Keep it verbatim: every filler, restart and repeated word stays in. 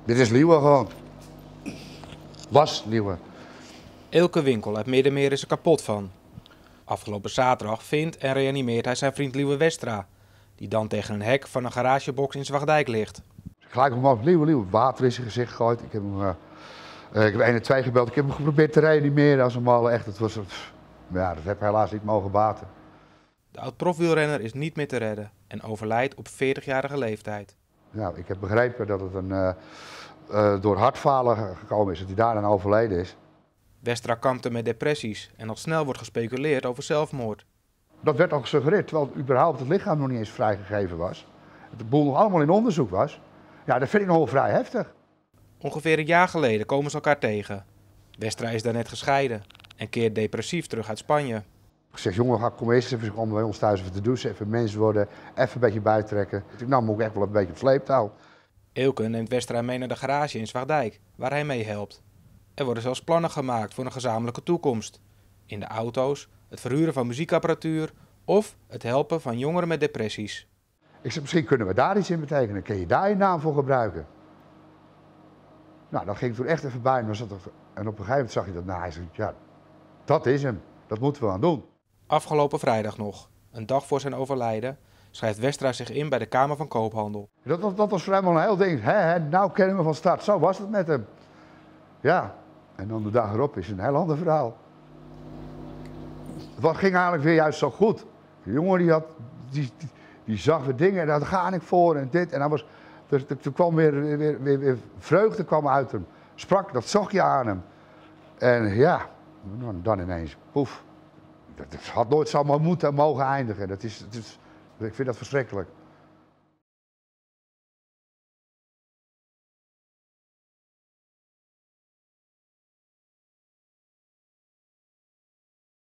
Dit is Liewe gewoon. Was Liewe. Elke winkel uit Middenmeer is er kapot van. Afgelopen zaterdag vindt en reanimeert hij zijn vriend Liewe Westra, die dan tegen een hek van een garagebox in Zwaagdijk ligt. Gelijk om af, Liewe, Liewe, water in zijn gezicht gegooid. Ik heb hem, uh, uh, ik heb één en twee gebeld. Ik heb hem geprobeerd te reanimeren als een malle. Echt, het was, pff, ja, dat heb helaas niet mogen baten. De oud-profwielrenner is niet meer te redden en overlijdt op veertigjarige leeftijd. Nou, ik heb begrepen dat het een, uh, uh, door hartfalen gekomen is, dat hij daaraan overleden is. Westra kampte met depressies en al snel wordt gespeculeerd over zelfmoord. Dat werd al gesuggereerd, terwijl het überhaupt het lichaam nog niet eens vrijgegeven was. De boel nog allemaal in onderzoek was. Ja, dat vind ik nog wel vrij heftig. Ongeveer een jaar geleden komen ze elkaar tegen. Westra is daarnet gescheiden en keert depressief terug uit Spanje. Ik zeg, jongen, ga, kom eerst even om bij ons thuis even te douchen, even mens worden, even een beetje bijtrekken. Ik nou moet ik echt wel een beetje op sleeptouw. Elke neemt Westra mee naar de garage in Zwaagdijk, waar hij mee helpt. Er worden zelfs plannen gemaakt voor een gezamenlijke toekomst. In de auto's, het verhuren van muziekapparatuur of het helpen van jongeren met depressies. Ik zeg, misschien kunnen we daar iets in betekenen. Kun je daar je naam voor gebruiken? Nou, dan ging ik toen echt even bij. En op een gegeven moment zag je dat. Nou, hij zei, ja, dat is hem. Dat moeten we aan doen. Afgelopen vrijdag nog, een dag voor zijn overlijden, schrijft Westra zich in bij de Kamer van Koophandel. Dat, dat, dat was voor hem al een heel ding. Hè, hè, nou kennen we van start. Zo was het met hem. Ja, en dan de dag erop is het een heel ander verhaal. Het ging eigenlijk weer juist zo goed. De jongen die, had, die, die, die zag weer dingen en daar ga ik voor en dit. En dan was, er, er, er kwam weer, weer, weer, weer vreugde kwam uit hem. Sprak, dat zag je aan hem. En ja, dan ineens, poef. Dat had nooit zo maar moeten mogen eindigen. Dat is, dat is, ik vind dat verschrikkelijk.